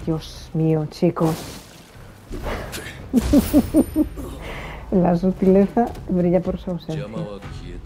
Dios mío, chicos. La sutileza brilla por su ausencia.